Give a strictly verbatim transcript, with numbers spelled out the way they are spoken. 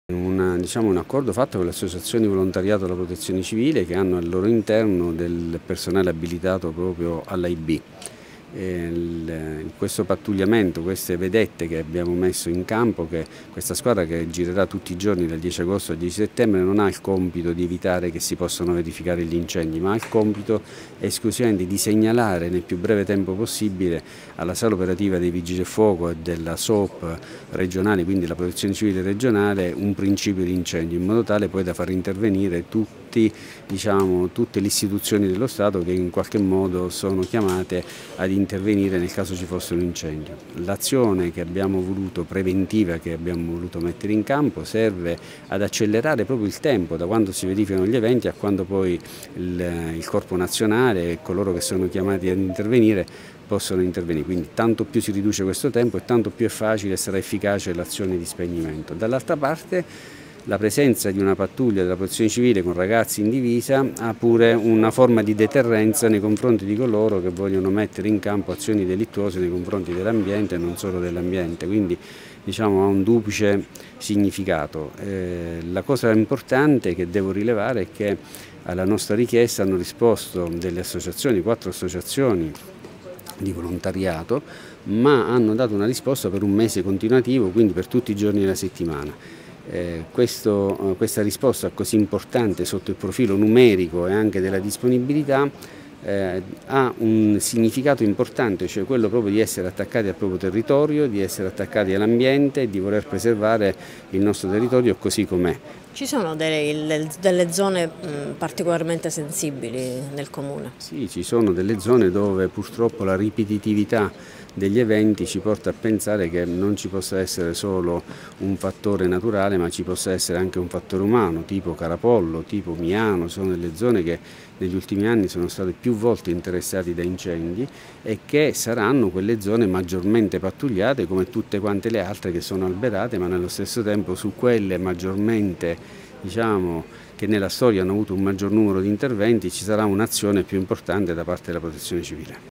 Una, diciamo, un accordo fatto con le associazioni di volontariato della Protezione Civile che hanno al loro interno del personale abilitato proprio all'A I B. In questo pattugliamento, queste vedette che abbiamo messo in campo, che questa squadra che girerà tutti i giorni dal dieci agosto al dieci settembre non ha il compito di evitare che si possano verificare gli incendi, ma ha il compito esclusivamente di segnalare nel più breve tempo possibile alla sala operativa dei Vigili del Fuoco e della S O P regionale, quindi la Protezione Civile regionale, un principio di incendio, in modo tale poi da far intervenire tutti, diciamo, tutte le istituzioni dello Stato che in qualche modo sono chiamate ad intervenire nel caso ci fosse un incendio. L'azione che abbiamo voluto, preventiva che abbiamo voluto mettere in campo, serve ad accelerare proprio il tempo da quando si verificano gli eventi a quando poi il, il Corpo Nazionale e coloro che sono chiamati ad intervenire possono intervenire, quindi tanto più si riduce questo tempo e tanto più è facile e sarà efficace l'azione di spegnimento. Dall'altra parte la presenza di una pattuglia della Protezione Civile con ragazzi in divisa ha pure una forma di deterrenza nei confronti di coloro che vogliono mettere in campo azioni delittuose nei confronti dell'ambiente e non solo dell'ambiente, quindi diciamo ha un duplice significato. Eh, la cosa importante che devo rilevare è che alla nostra richiesta hanno risposto delle associazioni, quattro associazioni di volontariato, ma hanno dato una risposta per un mese continuativo, quindi per tutti i giorni della settimana. Eh, questo, questa risposta così importante sotto il profilo numerico e anche della disponibilità eh, ha un significato importante, cioè quello proprio di essere attaccati al proprio territorio, di essere attaccati all'ambiente e di voler preservare il nostro territorio così com'è. Ci sono delle, delle zone particolarmente sensibili nel comune? Sì, ci sono delle zone dove purtroppo la ripetitività degli eventi ci porta a pensare che non ci possa essere solo un fattore naturale, ma ci possa essere anche un fattore umano, tipo Carapollo, tipo Miano. Sono delle zone che negli ultimi anni sono state più volte interessate da incendi e che saranno quelle zone maggiormente pattugliate come tutte quante le altre che sono alberate, ma nello stesso tempo su quelle maggiormente, diciamo, che nella storia hanno avuto un maggior numero di interventi ci sarà un'azione più importante da parte della Protezione Civile.